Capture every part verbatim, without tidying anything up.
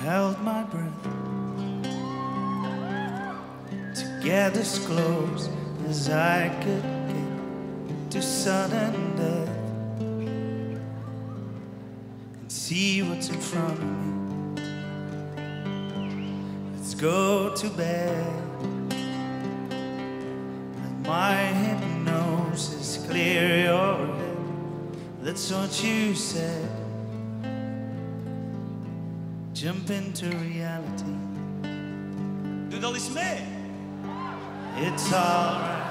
held my breath to get as close as I could get to sudden death and see what's in front of me. Let's go to bed. Let my hypnosis clear your head. That's what you said. Jump into reality. Doe dat eens mee. It's alright.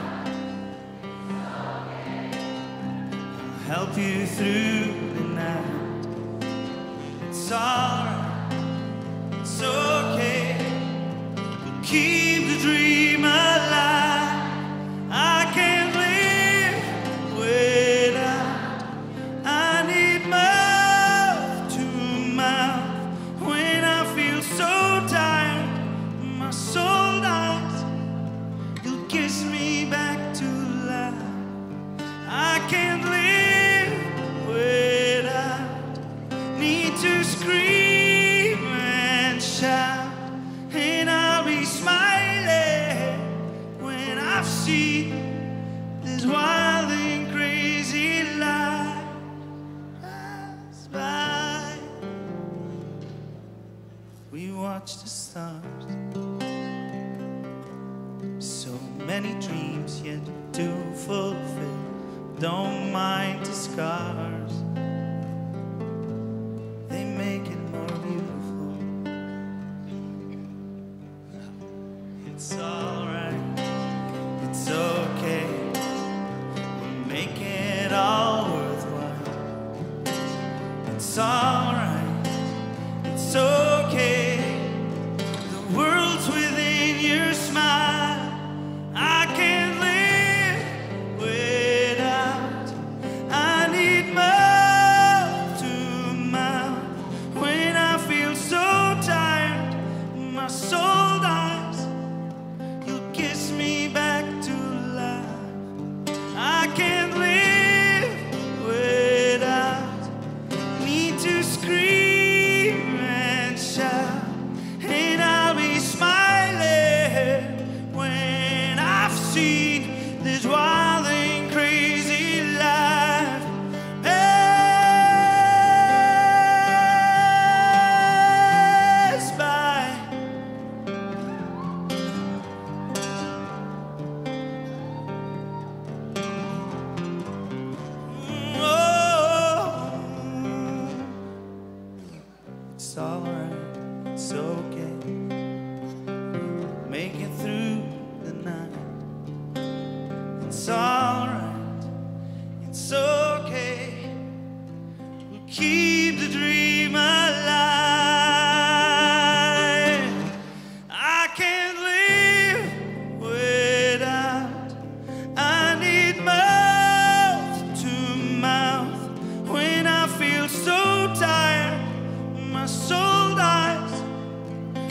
I'll help you through the night. It's alright. It's okay. We'll keep the dream alive. I can't live without. I need mouth to mouth. When I feel so tired, my soul dies. You'll kiss me back to life. I can't live without. Need to scream and shout, and I'll be smiling when I've seen this wild and crazy life pass by. We watch the stars, so many dreams yet to fulfill. Don't mind the scars, they make it more beautiful. It's alright, it's okay, we'll make it all worthwhile. It's alright, it's okay, the world's within your smile. I can't live without. I need mouth to mouth. When I feel so tired, my soul dies. You'll kiss me back to life. I can't live without. Need to scream and shout, and I'll be smiling when I've seen this wild and crazy life pass by. Oh, it's alright, it's okay. Make it through the night. It's alright, it's okay. We'll keep the dream alive. I can't live without. I need mouth to mouth. When I feel so tired, my soul dies.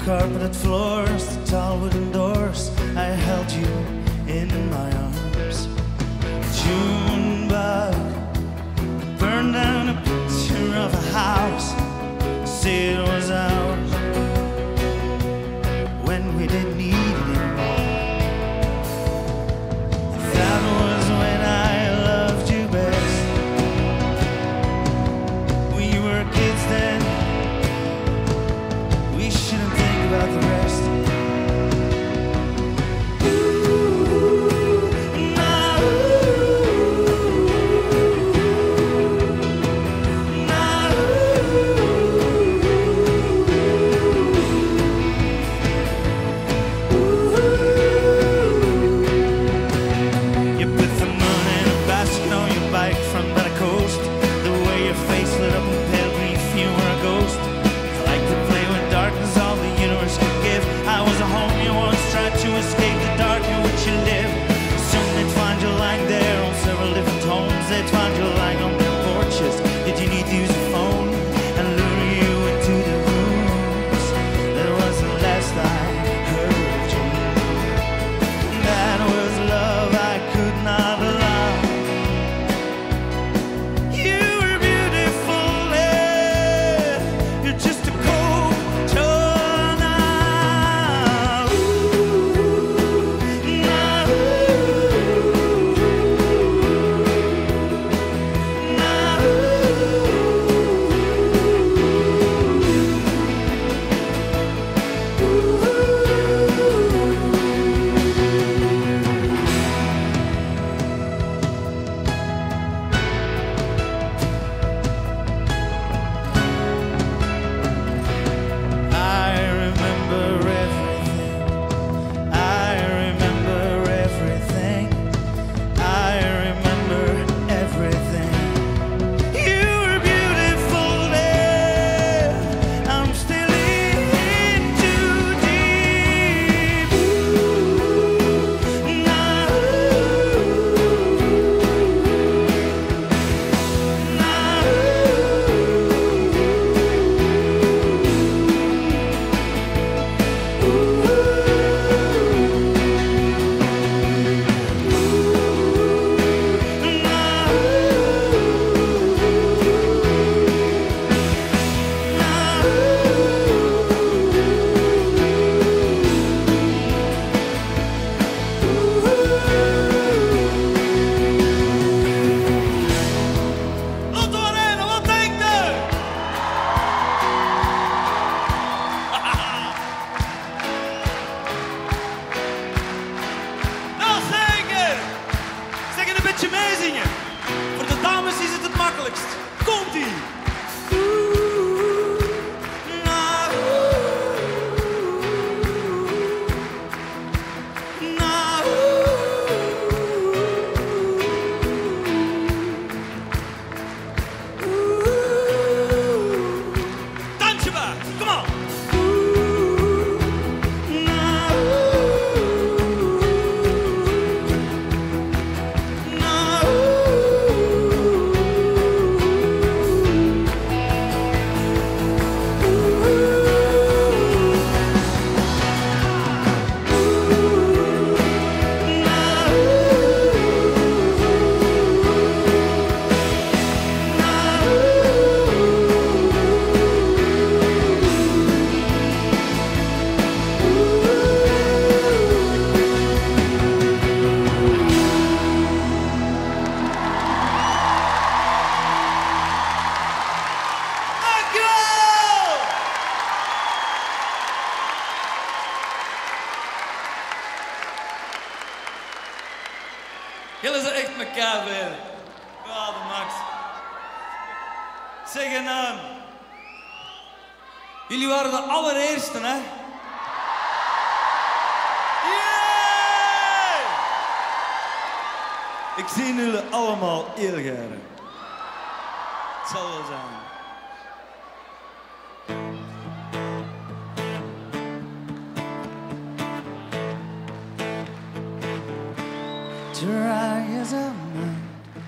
carpeted floors, the tall wooden doors. I held you in my arms. June bug burned down a picture of a house. Say it was ours when we didn't need it anymore. That was when I loved you best. We were kids then. We shouldn't think about the rest. Jullie zijn echt mekaar veel. Ja, de max. Zeg een naam. Jullie waren de allereerste, hè? Yeah! Ik zie jullie allemaal heel graag. Het zal wel zijn. Dry as a mud.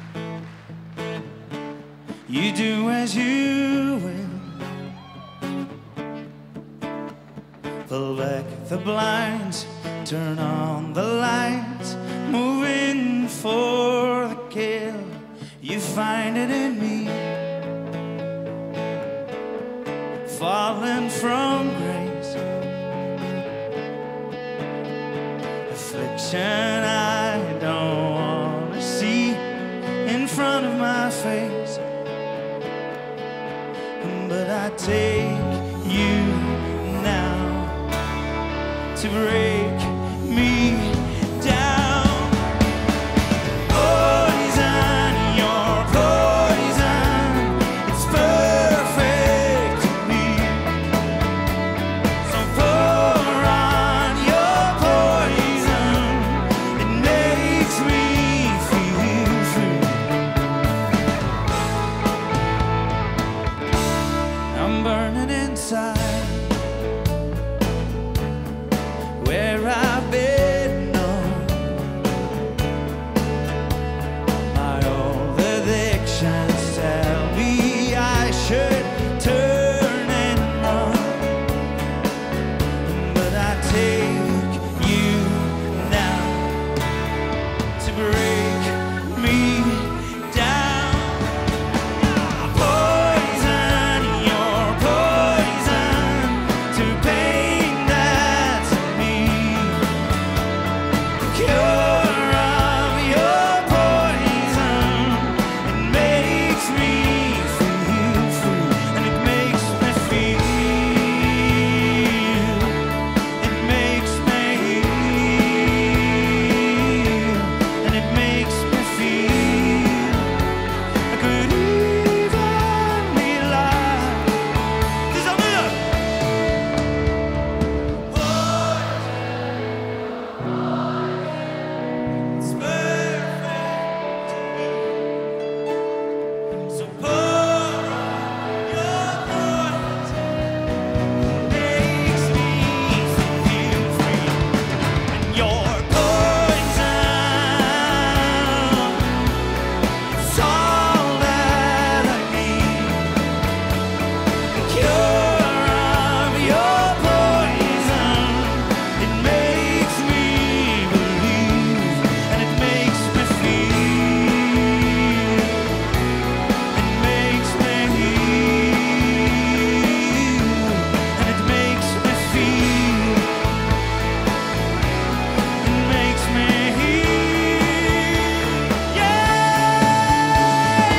You do as you will. Pull back the blinds, turn on the lights, moving for the kill. You find it in me, falling from grace. Affliction I don't want to see in front of my face, but I take you now to break me down. Poison, you're poison. It's perfect to me. So pour on your poison. It makes me feel free. I'm burning inside, where I've been known. My old addictions tell me I should turn and run, but I take you now to break me down. Poison, you're poison to pain that's in me. Cure of your poison, it makes me feel free, and it makes me feel, it makes me heal, and it makes me feel I could even be alive. This is a minute. It's perfect to me. So pour on your poison. Makes me feel free. And your poison, it's all that I need. The cure of your poison, it makes me believe, and it makes me feel, it makes me heal, and it makes me feel, it makes me heal. Yeah,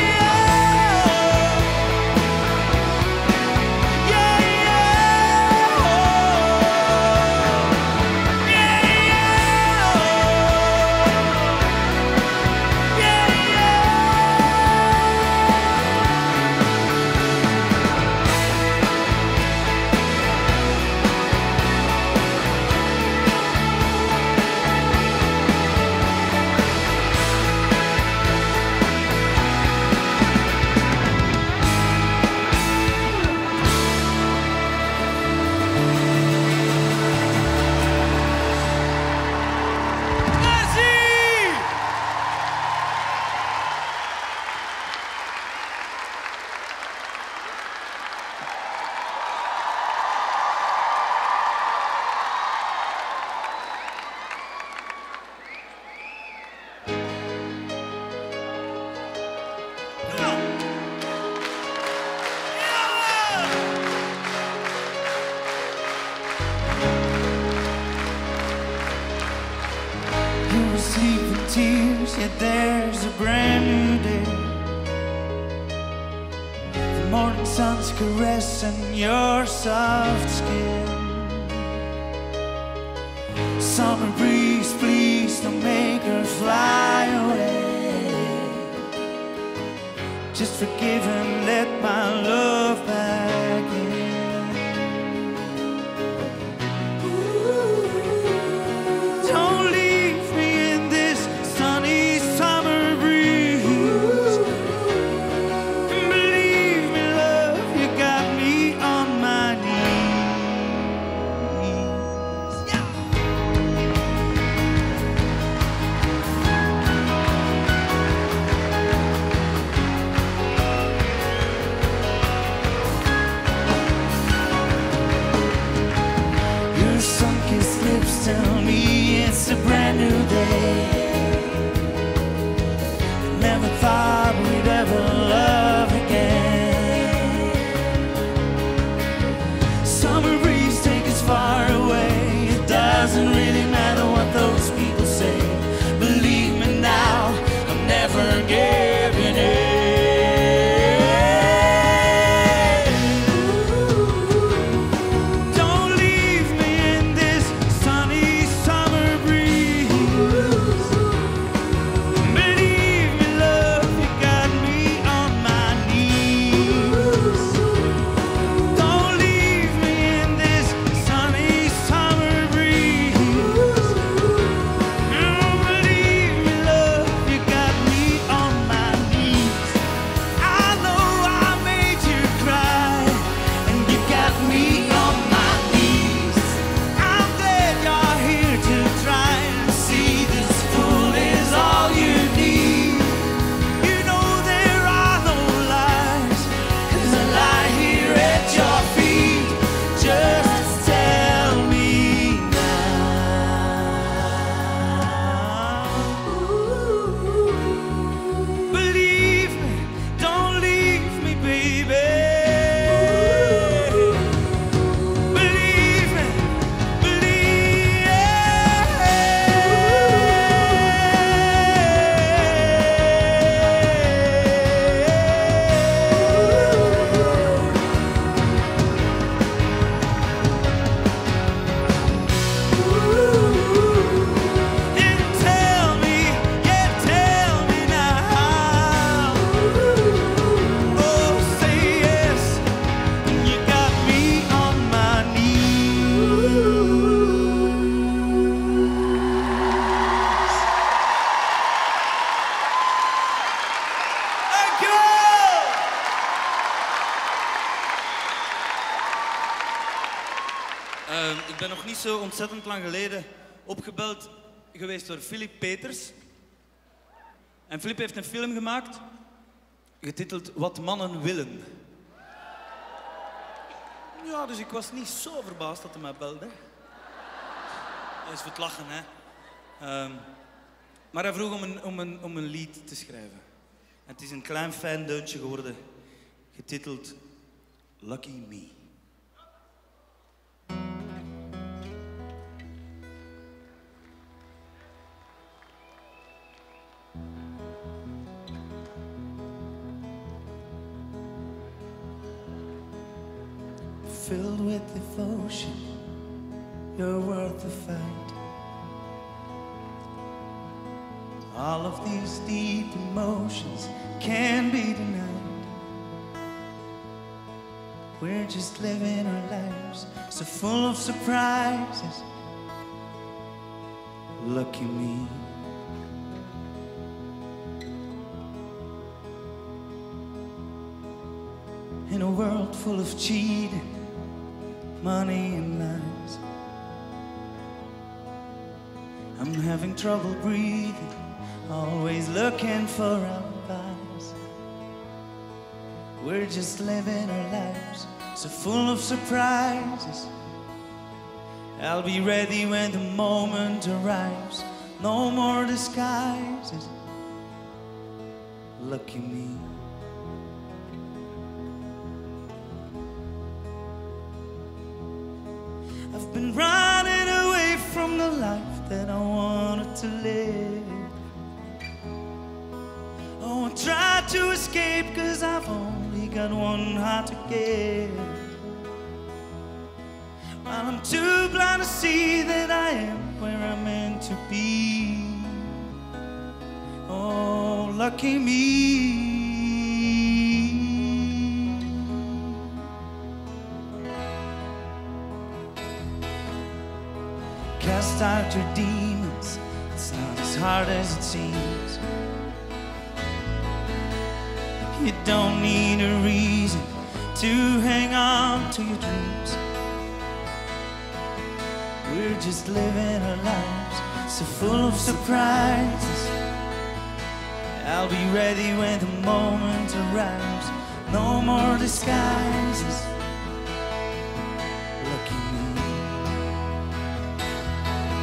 yeah, yeah, You were asleep in tears, yet there's a brand new day. The morning sun's caressing your soft skin. Summer breeze, please don't make her fly away. Just forgive and let my love back in. Don't leave me in this sunny summer breeze. Believe me, love, you got me on my knees. Yeah. Just tell me it's a brand new day. Never thought we'd ever love again. Summer breeze take us far away. It doesn't really matter what those people say. Believe me now, I'm never giving in. Uh, ik ben nog niet zo ontzettend lang geleden opgebeld geweest door Philip Peters. En Philip heeft een film gemaakt, getiteld Wat mannen willen. Ja, dus ik was niet zo verbaasd dat hij mij belde. Dat is voor het lachen, hè. Um, maar hij vroeg om een, om, een, om een lied te schrijven. En het is een klein fijn deuntje geworden, getiteld Lucky Me. Filled with devotion, you're worth the fight. All of these deep emotions can't be denied. We're just living our lives so full of surprises. Lucky me. In a world full of cheating, money and lies, I'm having trouble breathing, always looking for alibis. We're just living our lives so full of surprises. I'll be ready when the moment arrives. No more disguises. Lucky me. I've been running away from the life that I wanted to live. Oh, I tried to escape cause I've only got one heart to give. While I'm too blind to see that I am where I'm meant to be. Oh, lucky me. Cast out your demons, it's not as hard as it seems. You don't need a reason to hang on to your dreams. We're just living our lives so full of surprises. I'll be ready when the moment arrives. No more disguises. Lucky me.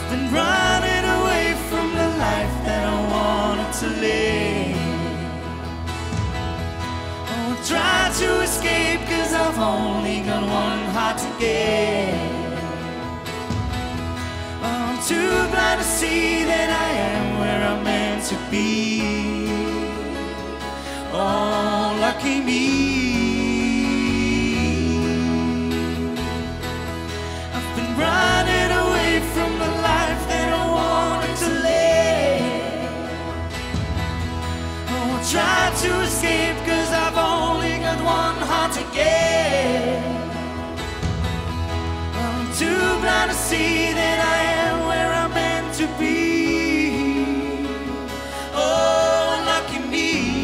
been running away from the life that I wanted to live. Oh, I tried to escape cause I've only got one heart to give. Oh, I'm too blind to see that I am where I'm meant to be. Oh, lucky me. I've been running away from the life that I wanted to live. Oh, I tried to escape cause I've only got one heart to give. Oh, I'm too blind to see that I am where I'm meant to be. Oh, lucky me.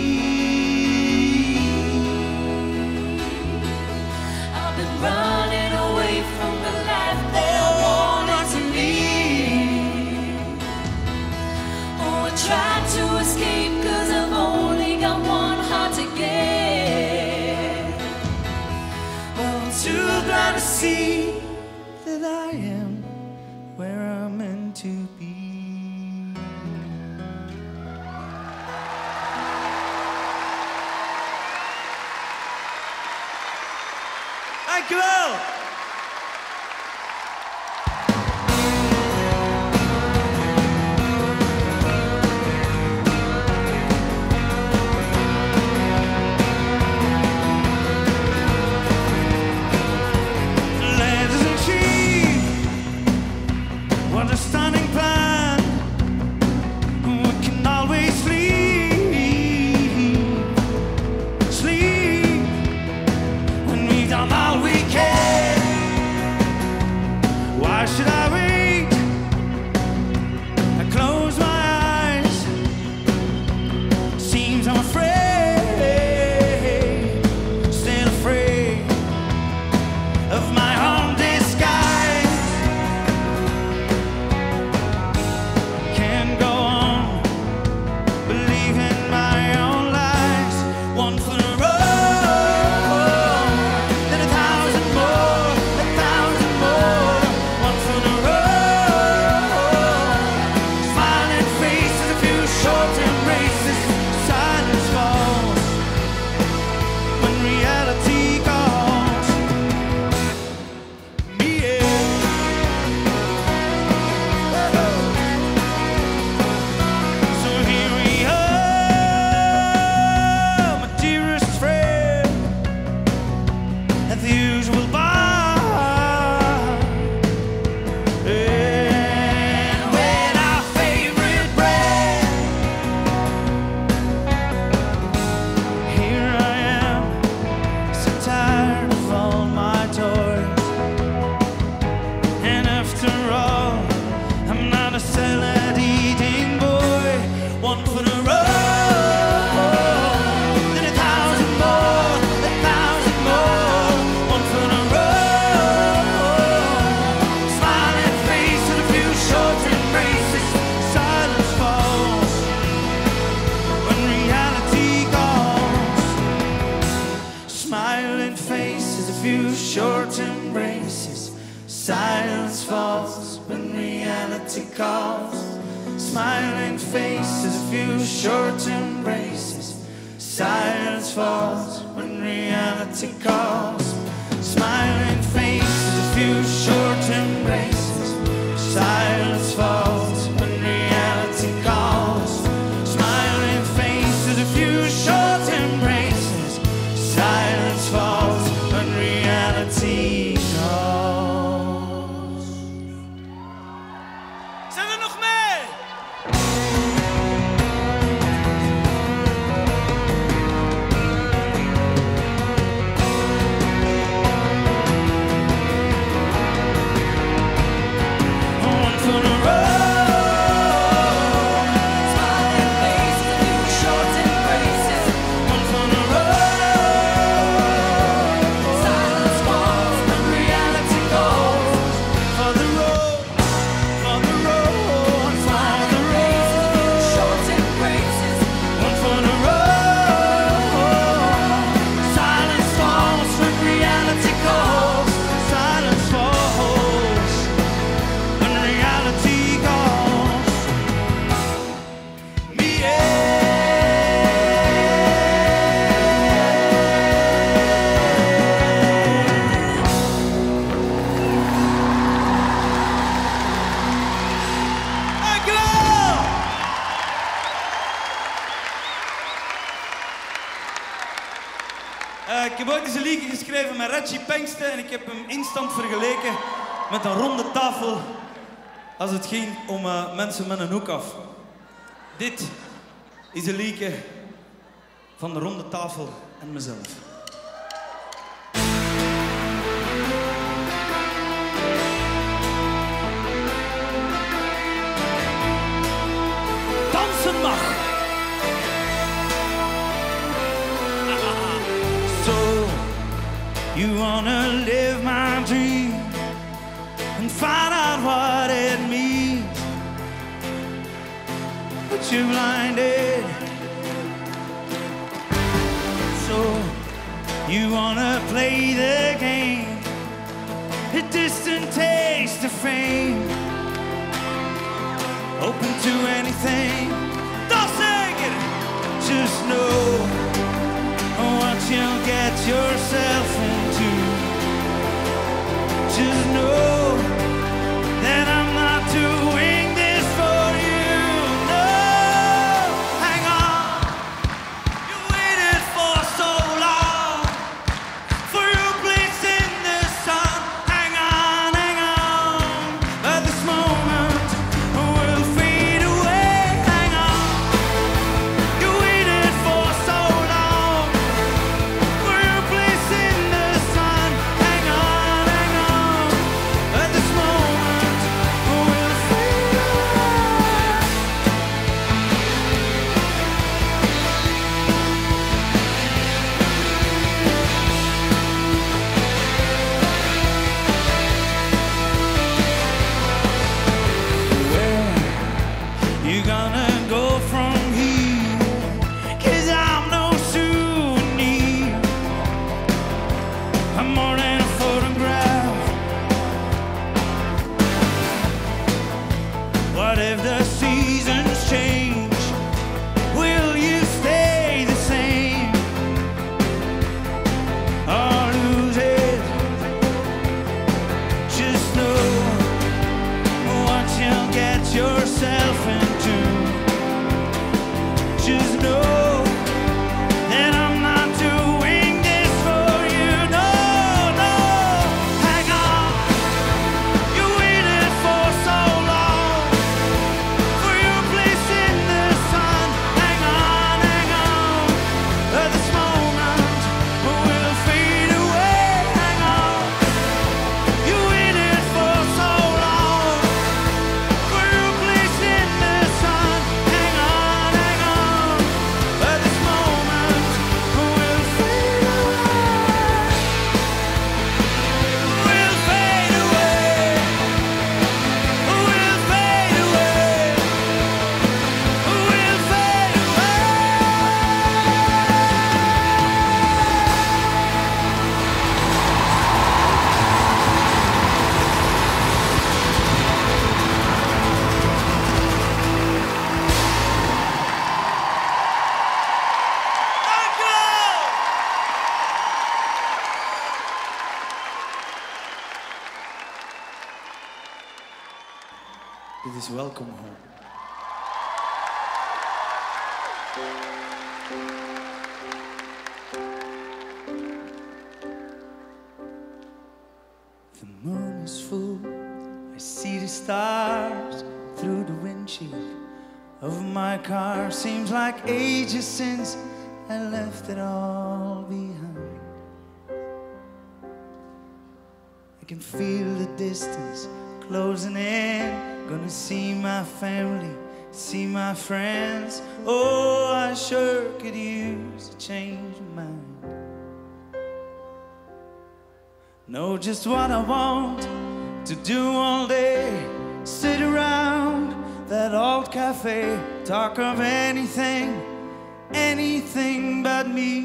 I've been running away from the life that I wanted to live. Oh, I tried to escape cause I've only got one heart to give. Well, I'm too blind to see that I am where I'm meant to be. Dank u wel. Ladies and chief, what a stunning plan. We can always sleep, sleep when we've done all we can. Why should I wait? I close my eyes. Seems I'm afraid, still afraid of my own disguise. Can't go on believing my own lies. One for the road, then a thousand more, a thousand more. One for the road, smiling faces, a few short embraces. Silence falls when reality calls me in. So here we are, my dearest friend, at the usual bar, and with our favorite bread. Here I am, so tired of all my toys, and after all, I'm not a salad-eating boy. One for the road, then a thousand more, a thousand more. One for the road, smiling face and a few short embraces. Silence falls when reality calls. Smiling faces, a few short embraces. Silence falls when reality calls. Smiling faces, a few short embraces. Silence falls when reality calls. Smiling faces, a few short embraces. Silence falls when reality calls. Smiling faces, a few short embraces. Silence falls when reality calls. Zijn er nog mee? Uh, ik heb ooit eens een liedje geschreven met Reggie Pengsten en ik heb hem instant vergeleken met een ronde tafel als het ging om uh, mensen met een hoek af. Dit is een liedje van de ronde tafel en mezelf. Dansen mag! So, you wanna live my dream and find out what it means, but you're blinded. So, you wanna play the game, a distant taste of fame, open to anything. Don't sing it, just know what you'll get yourself into. Just know that I'm not doing this for you. No, hang on. You waited for so long for your place in the sun. Hang on, hang on. But this moment will fade away. Hang on. You waited for so long for your place in the sun. Hang on, hang on. But this moment will fade away. Where you gonna go from here? 'Cause I'm no souvenir. I'm more than a photograph. What if the seasons change? Will you stay the same or lose it? Just know what you'll get yourself into. Just know that I'm not doing this for you. No, no, hang on. You waited for so long for your place in the sun. Hang on, hang on. But this moment will fade away. Hang on. You waited for so long for your place in the sun. Hang on, hang on. But this moment will fade away. Will fade away. Will fade away. Will fade Dit is Welcome Home. The moon is full, I see the stars through the windshield of my car. Seems like ages since I left it all behind. I can feel the distance closing in. Gonna see my family, see my friends. Oh, I sure could use a change of mind. Know just what I want to do all day. Sit around that old cafe, talk of anything, anything but me.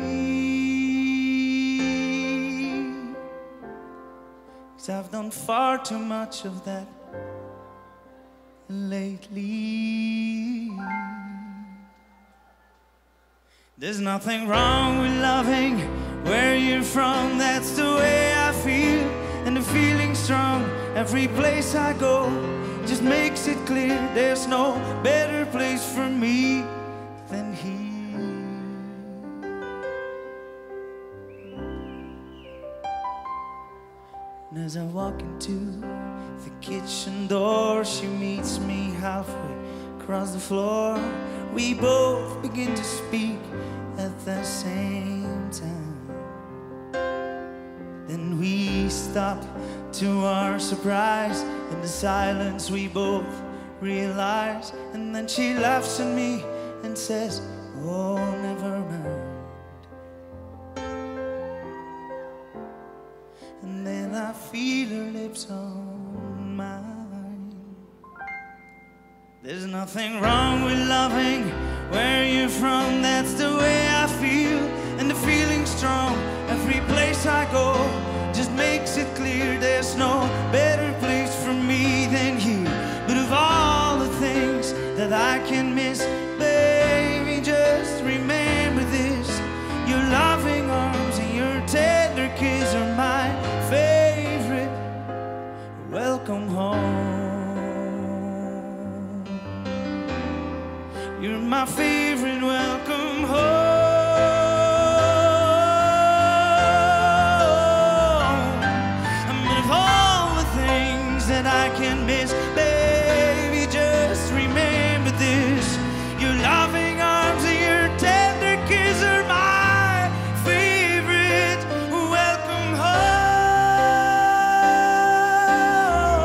'Cause I've done far too much of that lately. There's nothing wrong with loving where you're from. That's the way I feel, and the feeling's strong. Every place I go just makes it clear there's no better place for me than here. And as I walk into the kitchen door, she meets me halfway across the floor. We both begin to speak at the same time. Then we stop to our surprise. In the silence we both realize. And then she laughs at me and says, oh, never mind. And then I feel her lips on mine. There's nothing wrong with loving where you're from. That's the way I feel, and the feeling's strong. Every place I go just makes it clear there's no better place for me than here. But of all the things that I can miss, baby, just remember this: your loving arms and your tender kiss are my favorite welcome home. You're my favorite welcome home. That I can miss, baby, just remember this: your loving arms and your tender kiss are my favorite welcome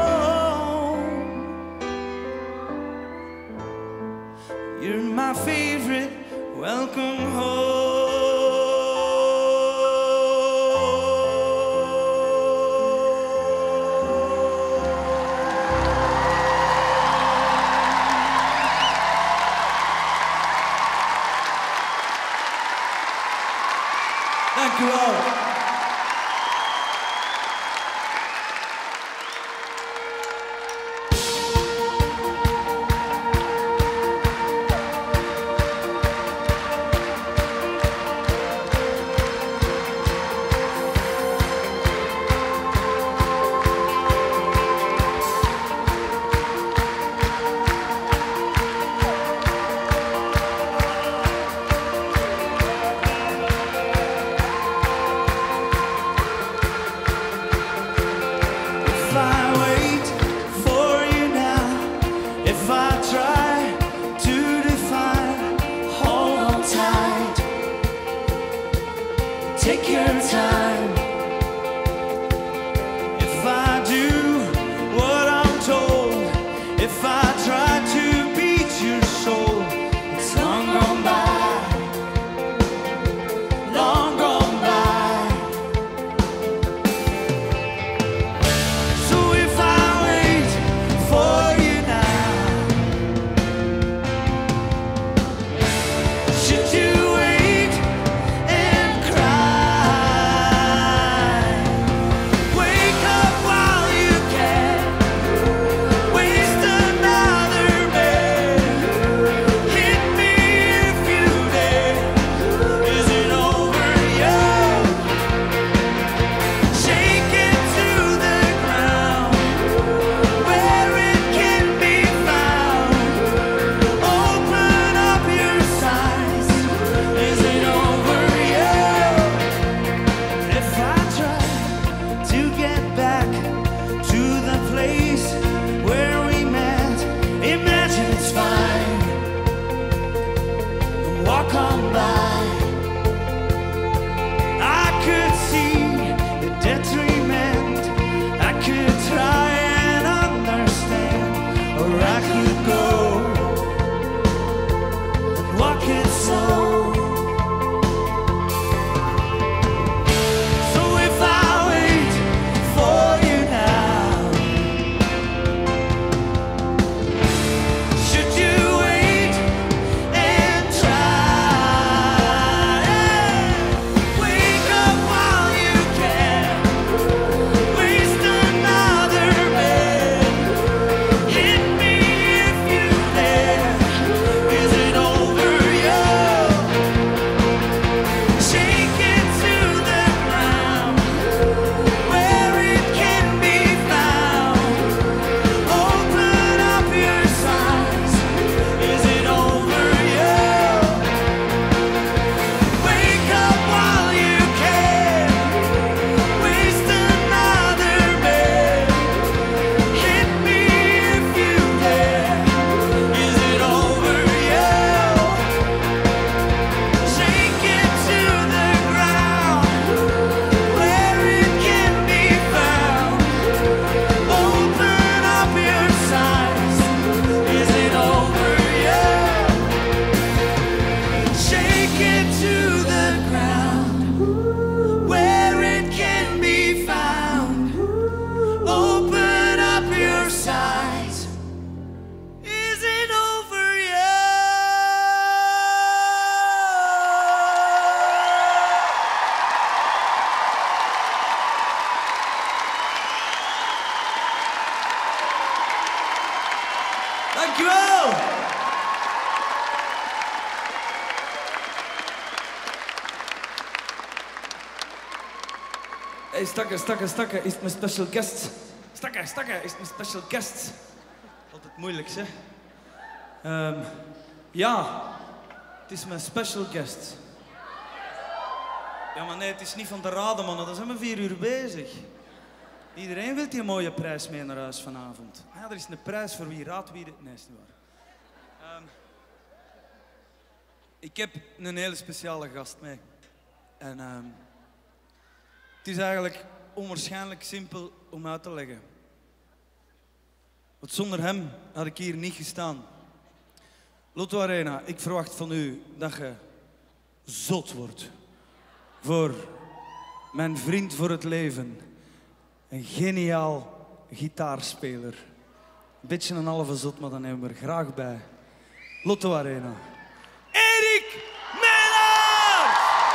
home. You're my favorite Dankjewel! Hey, Stakke, Stakke, Stakke, is het mijn special guest? Stakke, Stakke, is het mijn special guest? Altijd moeilijk, hè? Um, ja, het is mijn special guest. Ja, maar nee, het is niet van te raden, man. Dan zijn we vier uur bezig. Iedereen wil die mooie prijs mee naar huis vanavond. Ah ja, er is een prijs voor wie raadt wie... De... Nee, is niet waar. Um, ik heb een hele speciale gast mee. En um, het is eigenlijk onwaarschijnlijk simpel om uit te leggen. Want zonder hem had ik hier niet gestaan. Lotto Arena, ik verwacht van u dat je zot wordt. Voor mijn vriend voor het leven. Een geniaal gitaarspeler. Een beetje een halve zot, maar dan nemen we er graag bij. Lotto Arena. Erik Melaert!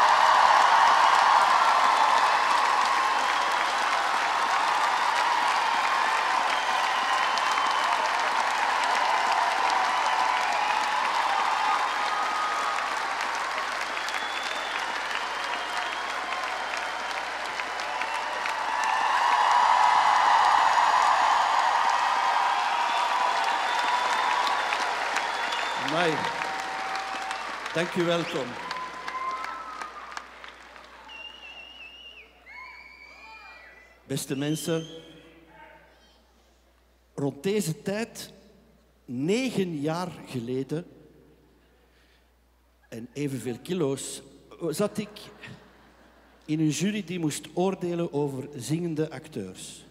Amai. Dank u wel, Tom. Beste mensen, rond deze tijd, negen jaar geleden, en evenveel kilo's, zat ik in een jury die moest oordelen over zingende acteurs.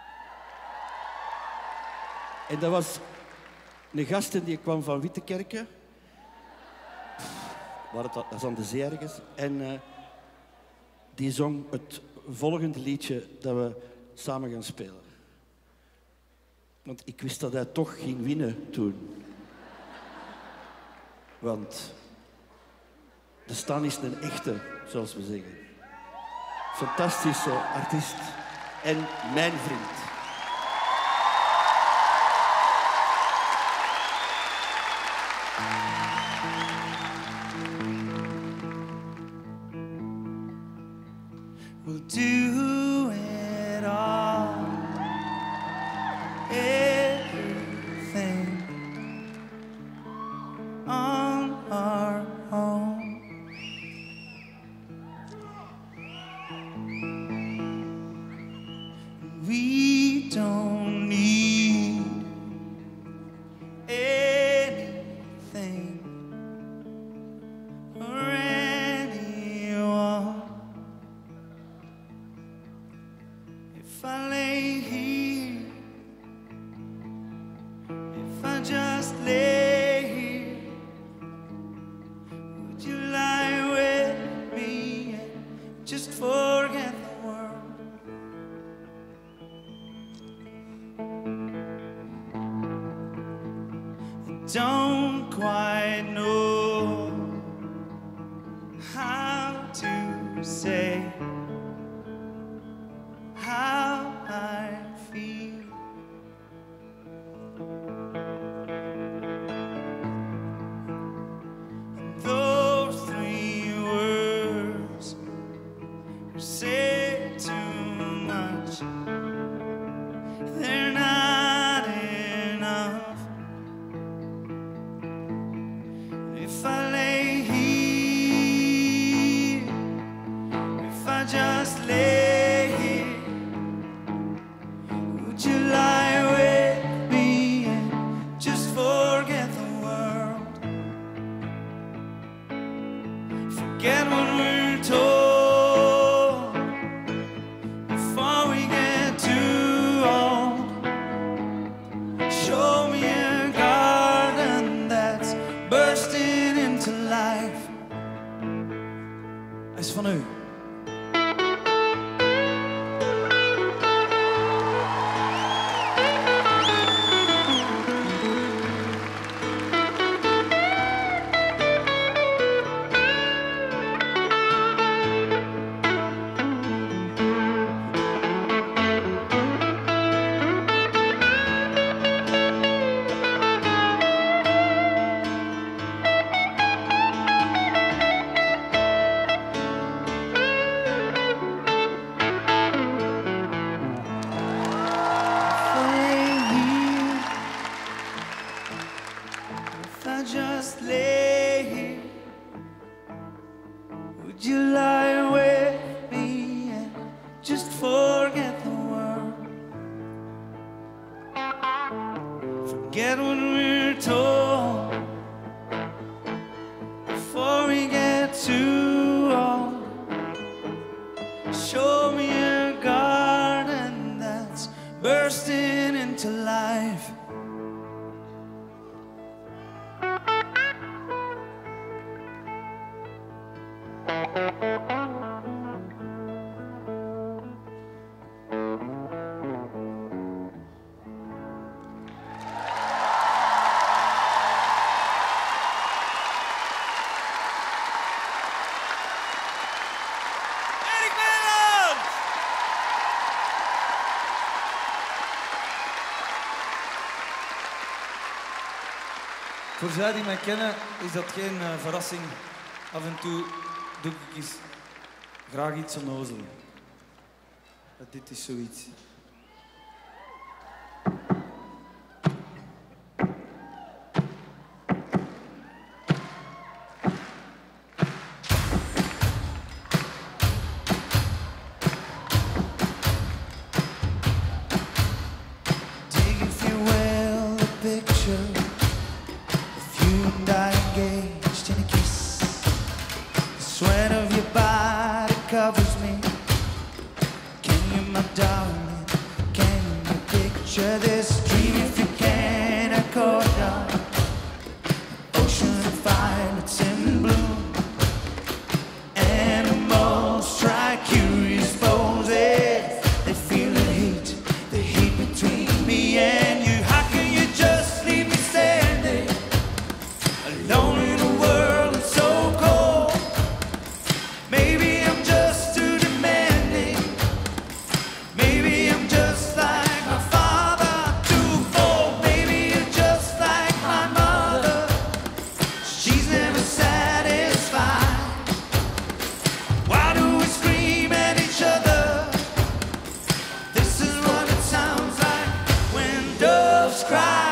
En dat was een gast en die kwam van Wittekerke. Waar het, dat is aan de zee ergens. En uh, die zong het volgende liedje dat we samen gaan spelen. Want ik wist dat hij toch ging winnen toen. Want de Stan is een echte, zoals we zeggen. Fantastische artiest en mijn vriend. We'll do it all, everything on our own. We don't need anything or anyone. If I lay here, if I just lay here, would you lie with me and just forget the world? I don't quite know how to say how I feel. And those three words say too much. They're not enough. If I lay here, if I just forget the world. Forget what we're told before we get too old. Show me a garden that's bursting into life. Voor zij die mij kennen, is dat geen uh, verrassing. Af en toe doe ik eens graag iets onnozels. Dit is zoiets. Take, if you will, the picture. And I engaged in a kiss. The sweat of your body covers me. Can you, my darling, can you picture this dream? If you can, I call down ocean of violets in bloom. Animals try curious poses. They feel the heat, the heat between me and you. How can you just leave me standing alone in a world that's so cold? Maybe I'm just too demanding. Maybe I'm just like my father, too bold. Maybe I'm just like my mother. She's never satisfied. Why do we scream at each other? This is what it sounds like when doves cry.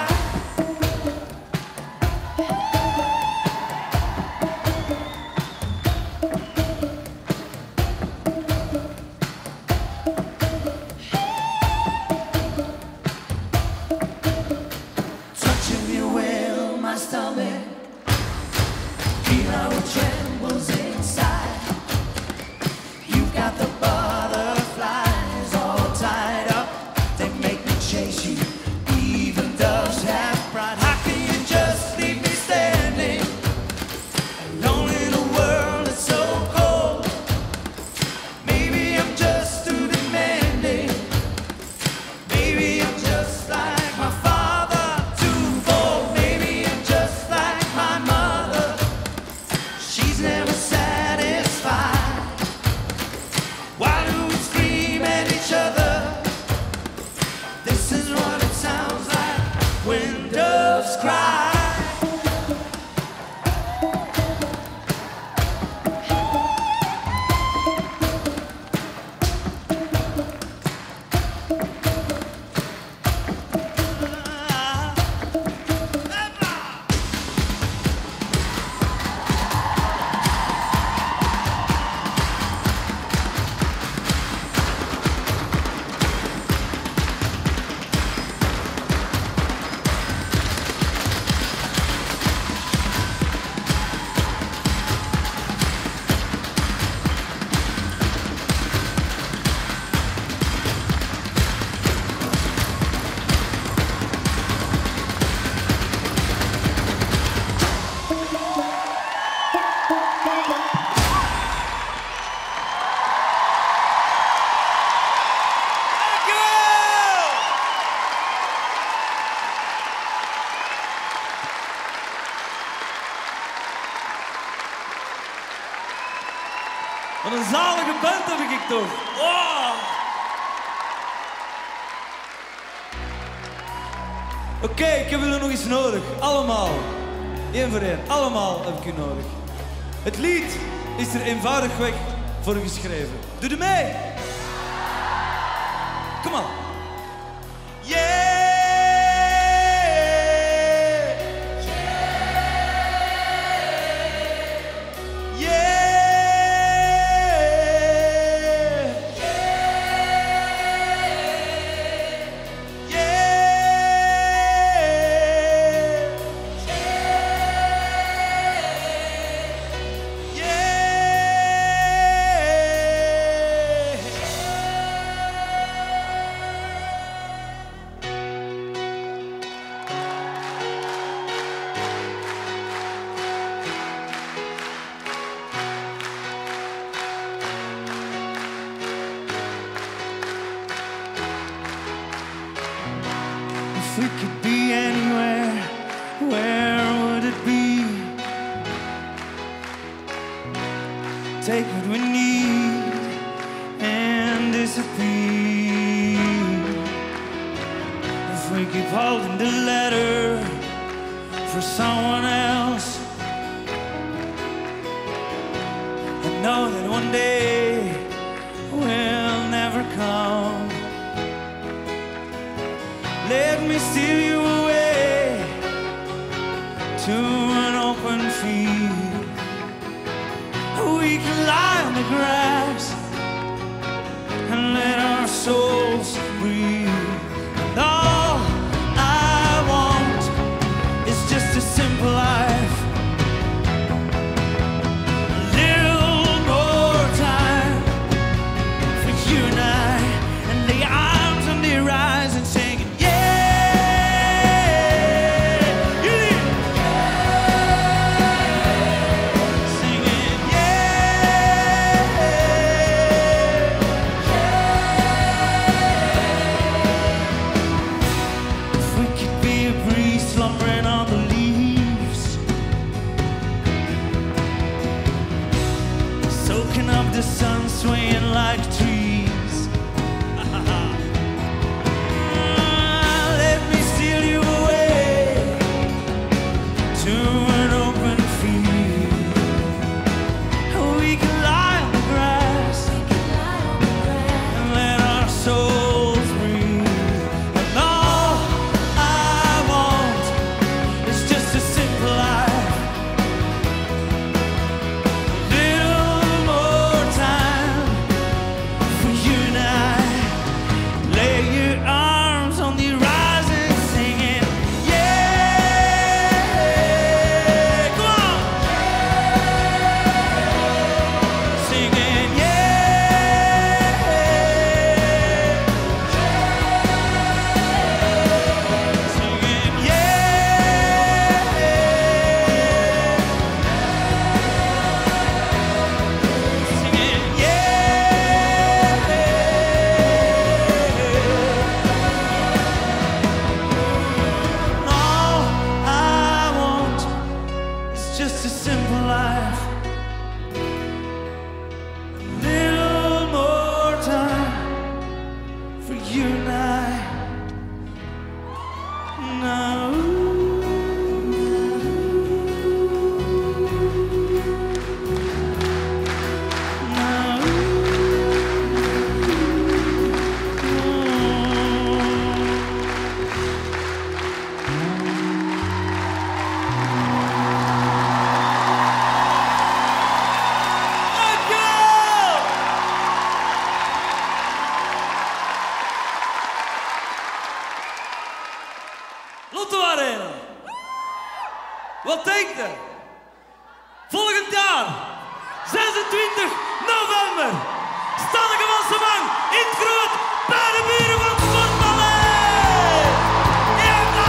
Touch, if you will, my stomach. Feel how it trembles inside. You've got the butterflies all tied up. They make me chase you. Even doves have pride. How can you just leave me standing alone in a world that's so cold? Maybe I'm just too demanding. Maybe I'm just like my father, too bold. Maybe I'm just like my mother. She's never satisfied. Why do we scream at each other? This is what it sounds like when doves cry. Wat een zalige band heb ik toch. Oh. Oké, okay, ik heb jullie nog eens nodig. Allemaal. Eén voor één. Allemaal heb ik u nodig. Het lied is er eenvoudigweg voor geschreven. Doe er mee. Kom on. Yeah! Yeah! we could be anywhere, where would it be? Take what we need and disappear. If we keep holding the letter for someone else, I know that one day will never come. Let me steal you away to an open field. We can lie on the grass and let our souls breathe. And all I want is just a simple life. A little more time for you and I, and lay arms on the horizon singing, slumbering on the leaves, soaking up the sun, swaying like trees. Let me steal you away to an open field. We can lie on the grass and let our souls breathe. And all I want is just a simple life. A little more time for you and I. Lay your arms on the horizon singing, yeah. Go on. Singing, yeah. Singing, yeah. Singing, yeah. All I want is just a simple life. A little more time for you and I. Now. Lotto Arena. Wat denk je? Volgend jaar, zesentwintig november, Stanneke van Semang in het groot bij de buren van het Sportpaleis. Ja!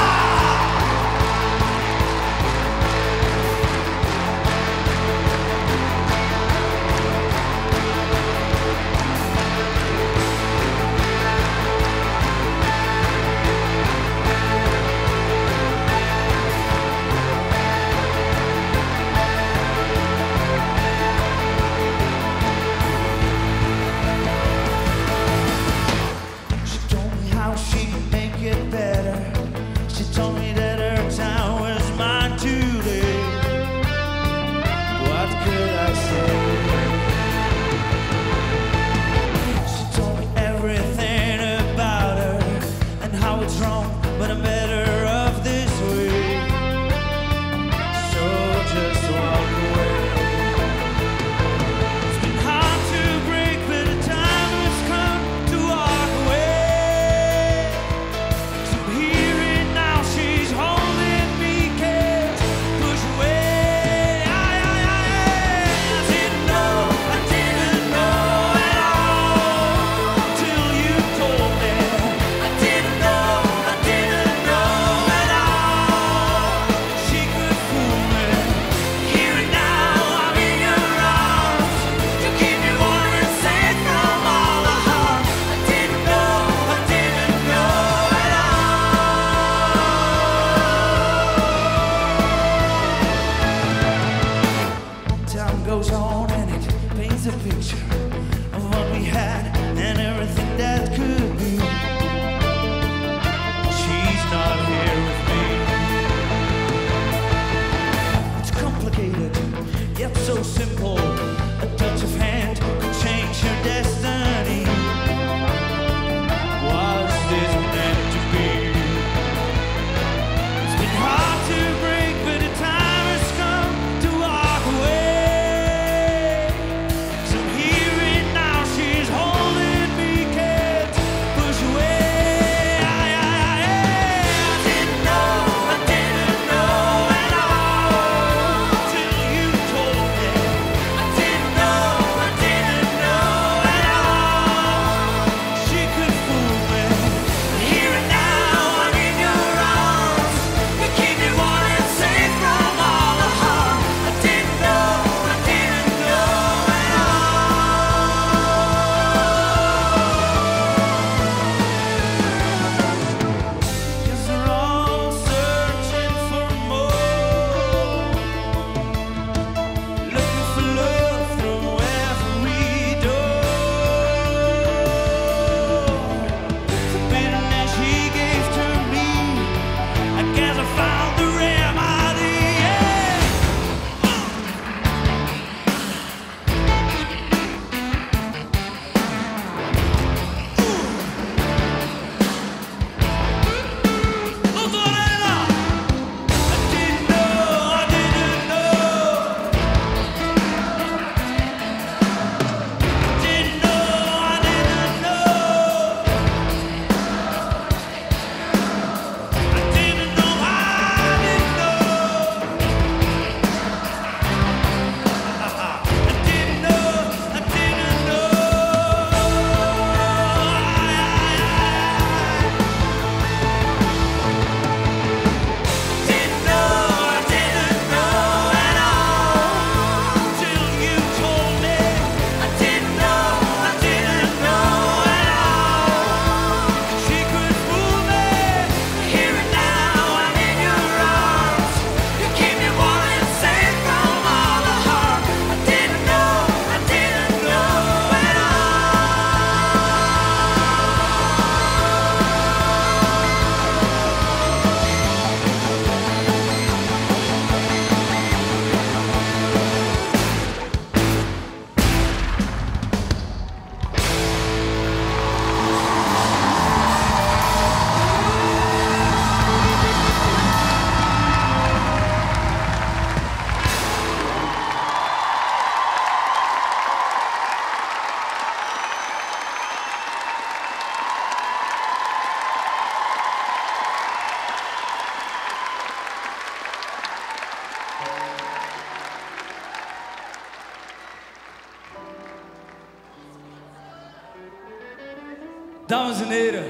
Dames en heren.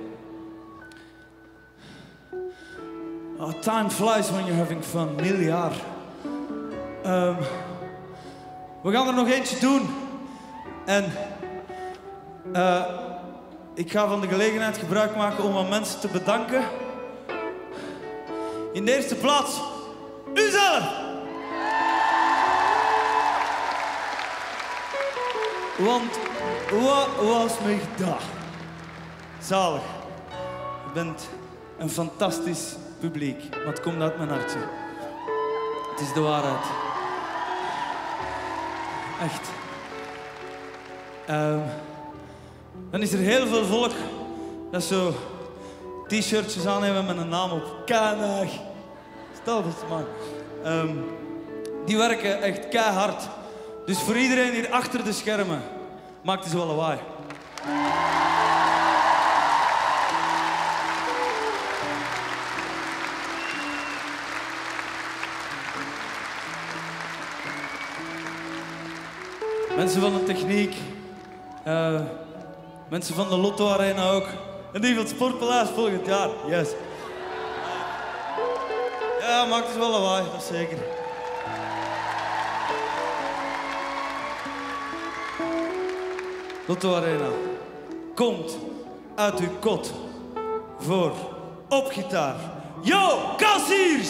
Oh, time flies when you're having fun. Miljard. Um, we gaan er nog eentje doen. En uh, ik ga van de gelegenheid gebruik maken om aan mensen te bedanken. In de eerste plaats, uzelf! Want wat was me gedacht? Zalig. Je bent een fantastisch publiek, maar het komt uit mijn hartje. Het is de waarheid. Echt. Um, dan is er heel veel volk dat zo t-shirtjes aan hebben met een naam op. Kanig. Stel dat man. Um, die werken echt keihard. Dus voor iedereen hier achter de schermen, maakt eens wel lawaai. Mensen van de techniek, uh, mensen van de Lotto Arena ook. En die van het Sportpaleis volgend jaar, yes. Ja, maakt dus wel lawaai, dat is zeker. Lotto Arena komt uit uw kot voor op gitaar. Yo, kassiers!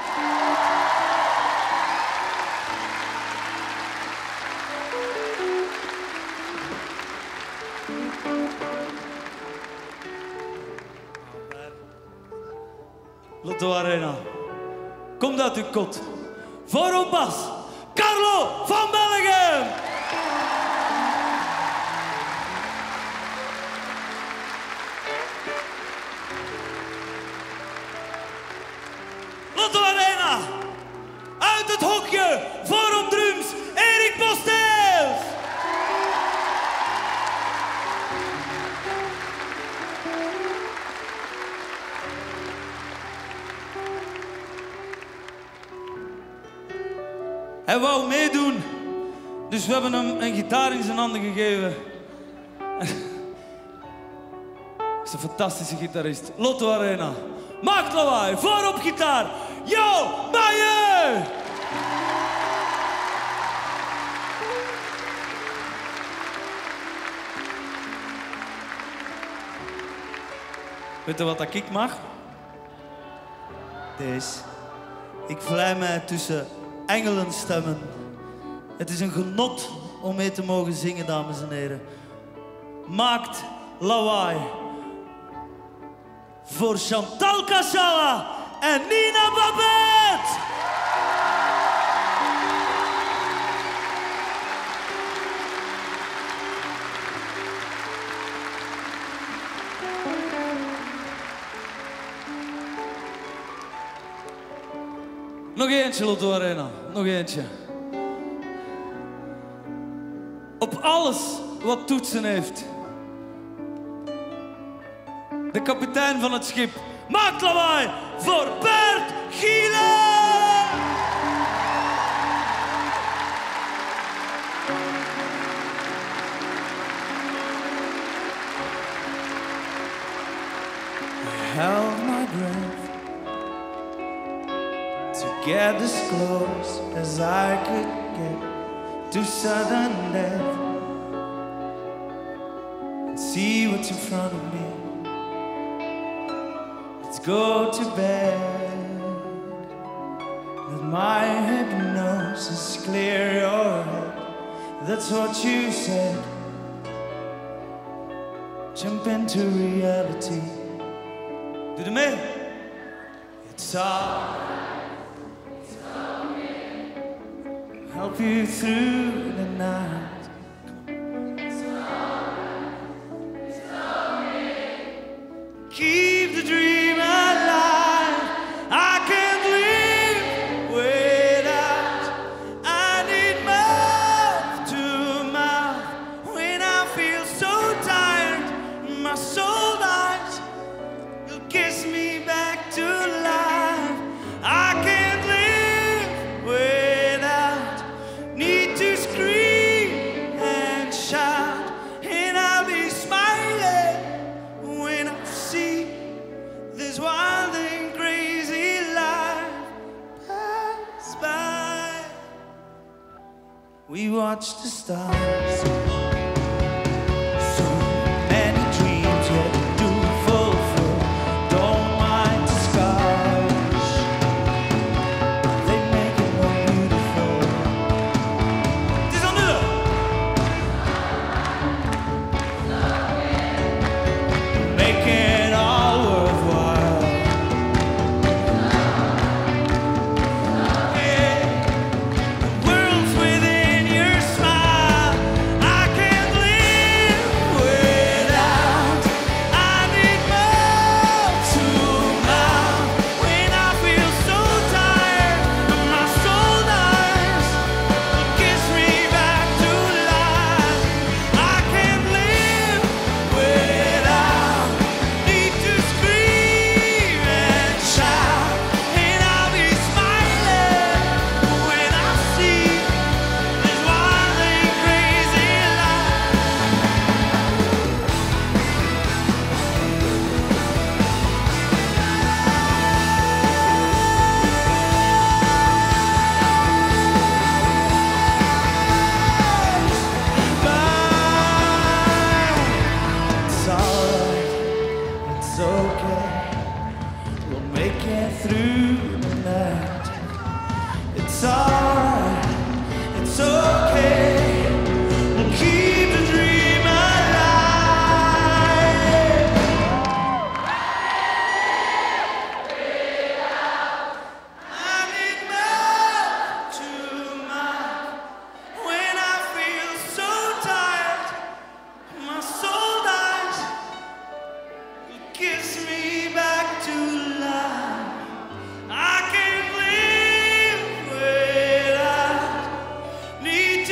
Lotto Arena komt uit uw kot voor op bas. Carlo van Bellegem! Lotto Arena, uit het hokje, voor op drums, Erik Postels. Hij wou meedoen, dus we hebben hem een gitaar in zijn handen gegeven. Hij is een fantastische gitarist. Lotto Arena. Maakt lawaai, voor op gitaar. Yo, Maier! Weet je wat dat ik mag? Deze. Ik vlei mij tussen engelenstemmen. Het is een genot om mee te mogen zingen, dames en heren. Maakt lawaai. Voor Chantal Kassawa en Nina Babette! Nog eentje, Lotto Arena. Nog eentje. Op alles wat toetsen heeft. De kapitein van het schip. Maakt lawaai voor Bert Gielen! I held my breath to get as close as I could get to sudden death and see what's in front of me. Let's go to bed. Let my hypnosis clear your head. That's what you said. Jump into reality. Doe er mee. It's alright. It's okay. Help you through the night. It's alright. It's okay. Keep the dream alive. I can't live without. I need mouth to mouth. When I feel so tired, my soul dies. You'll kiss me back to life. I can't live without. Need to scream watch the stars. So many dreams yet to fulfill. Don't mind the scars, they make it more beautiful. Descendez-le. Make it all worthwhile. Yeah. The world's within your smile. I can't live without. I need more to mouth. When I feel so tired and my soul dies, it gets me back to life. I can't live without. Need to scream and shout, and I'll be smiling when I see this wild and crazy life. It's alright, it's okay. We'll make it through the night. It's alright, it's okay. We'll keep the dream alive. I need more to mouth. When I feel so tired, my soul dies. It gives me back to life. I can't live without. Need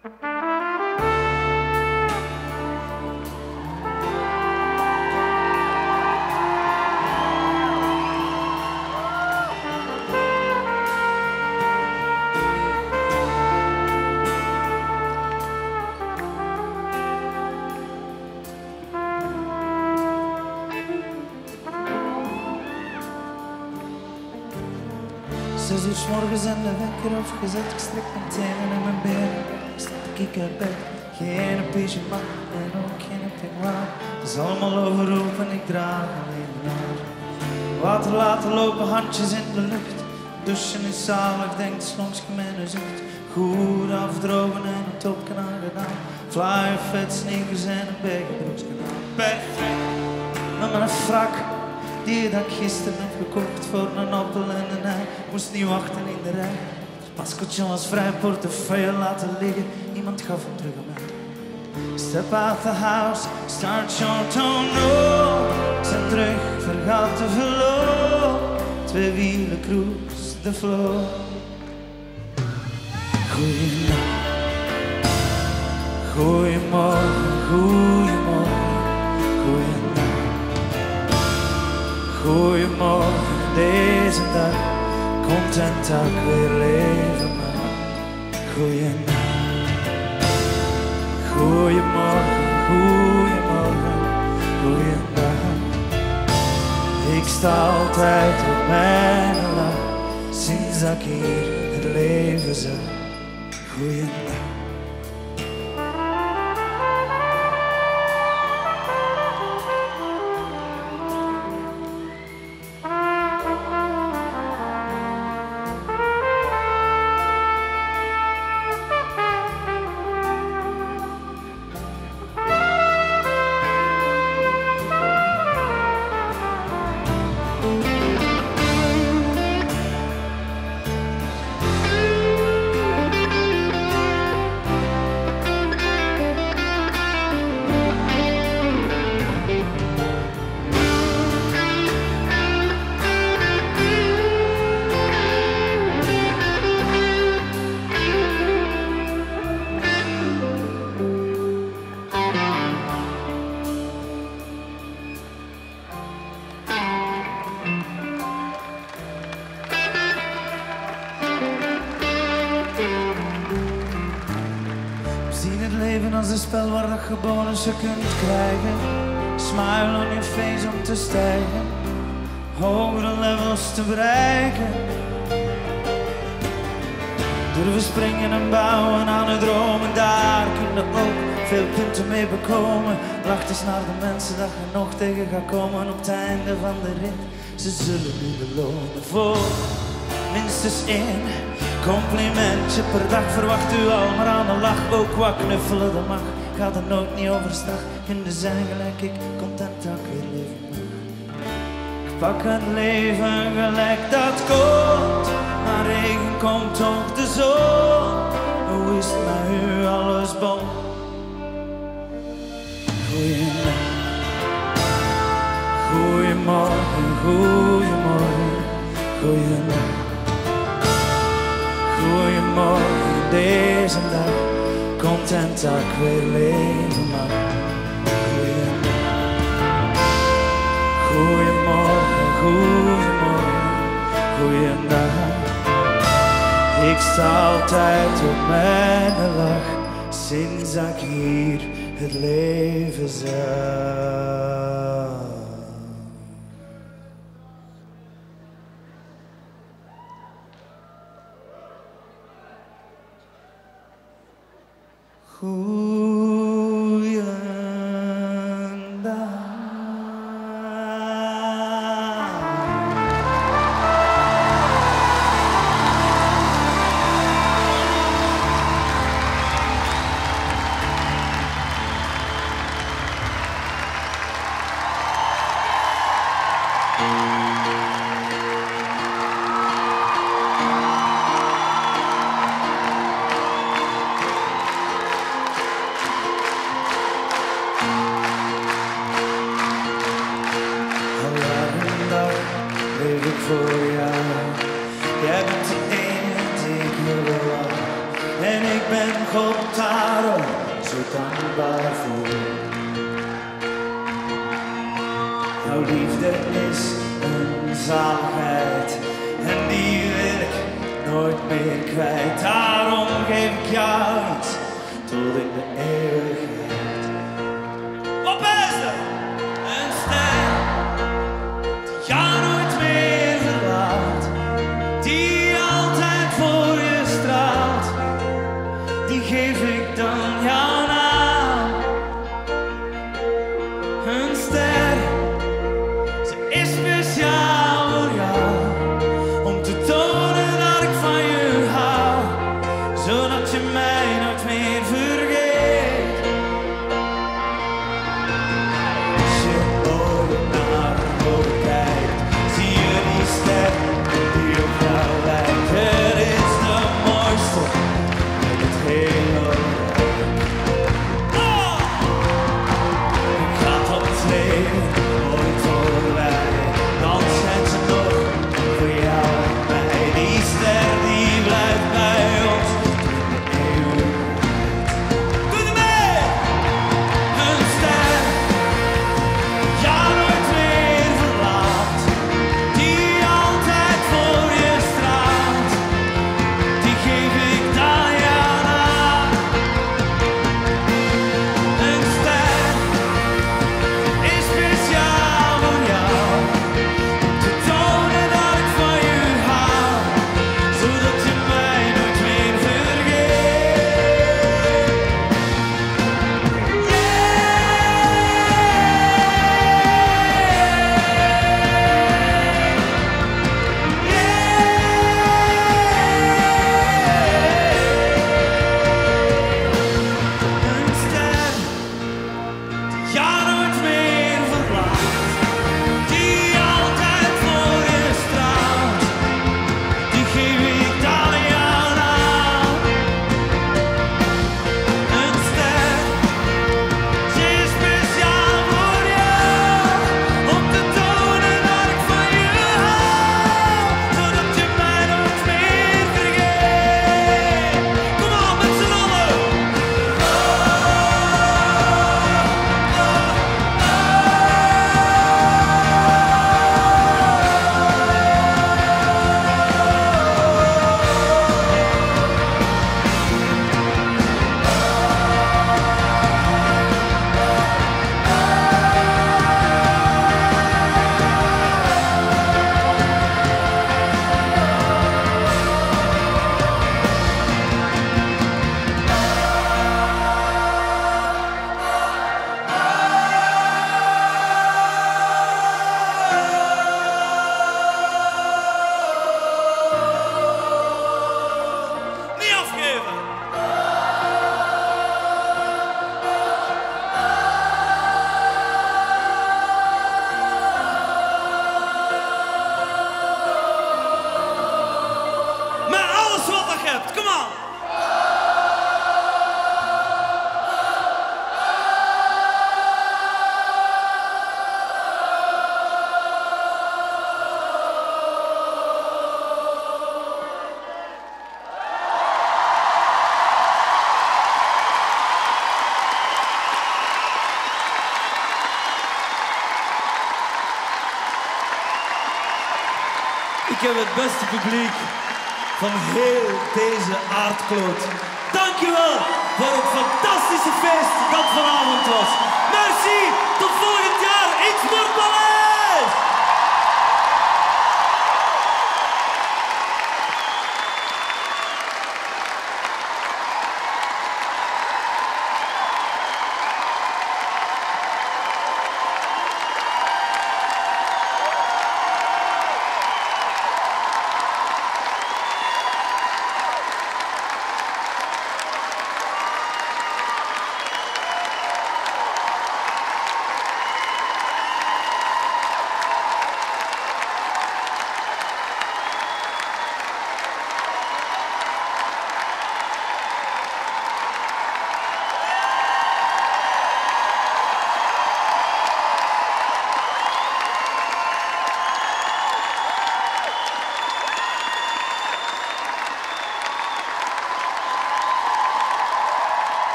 Zes uur 's morgens en de wekker afgezet. Ik strek mijn tenen en mijn benen. Stap ik uit bed. Geen pyjama en ook geen peignoir. Het is allemaal overhoop en ik draag alleen maar. Water laten lopen, handjes in de lucht. Douchen is zalig, denkt soms mijn zucht. Goed afdrogen en een topje aangedaan. Fly vet sneakers en een bergenbroekje aan. Perfect. Met mijn frak. Die dat ik gisteren heb gekocht voor een appel en een ei. Moest niet wachten in de rij. Pascootje was vrij, portefeuille laten liggen. Iemand gaf hem terug aan mij. Step out the house, start your tone, no. Zijn terug, vergaat de verloop. Twee wielen cruise the flow. Goeienacht. Goeiemorgen, goeiemorgen, goeienacht. Goeiemorgen, deze dag komt en tak weer leven maar. Goeienacht. Goeiemorgen, goeiemorgen, goeiedag. Ik sta altijd op mijn lach, sinds dat ik hier het leven zag. Goeiedag. Als een spel waar je bonussen kunt krijgen. Smile on your face om te stijgen. Hogere levels te bereiken. Durven springen en bouwen aan je dromen. Daar kun je ook veel punten mee bekomen. Lach eens naar de mensen dat je nog tegen gaat komen. Op het einde van de rit. Ze zullen u belonen voor minstens één complimentje per dag. Verwacht u al maar aan een lach. Ook wat knuffelen dat mag. Gaat er nooit niet overstag. Kunnen zijn gelijk ik, content dat ik weer leven mag. Ik pak het leven gelijk dat komt. Na regen komt toch de zon. Hoe is het met u alles bon? Goeienacht. Goeiemorgen, goeiemorgen, goeienacht. Goeiemorgen, deze dag, content dat ik weer leven mag. Goeienacht. Goeiemorgen, goeiemorgen, goeiedag. Ik sta altijd op mijn lach, sinds dat ik hier het leven zag. Goeiedag. God daar ook zo dankbaar voor. Jouw liefde is een zaligheid en die wil ik nooit meer kwijt. Daarom geef ik jou iets tot in de eeuwigheid. Wat is er? Een ster die jou nooit meer verlaat, die altijd voor je straalt, die geef ik dan jouw naam. Een ster, ze is speciaal voor jou, om te tonen dat ik van je hou, zodat je mij nooit meer vergeet. Als je ooit naar een boom kijkt, zie je die ster die op jou lijkt. Het is de mooiste in het hele rijk. Oh! Ik ga tot het leven ooit voorbij, dan zijn ze nog voor jou en mij. Die ster die blijft bij ons in de eeuwigheid. Doe er mee! Een ster die jou nooit meer verlaat, die altijd voor je straalt, die geef ik dan jou naam. Een ster is speciaal voor jou, om te tonen dat ik van je hou, zodat je mij nooit meer vergeet. Een ster die jou nooit meer verlaat, die altijd voor je straalt, die geef ik dan jou naam. Een ster, ze is speciaal voor jou, om te tonen dat ik van je hou, zodat je mij nooit meer vergeet. Kom op met z'n allen! Niet afgeven! Met alles wat je hebt, kom aan! Ik heb het beste publiek van heel deze aardkloot. Dank je wel voor het fantastische feest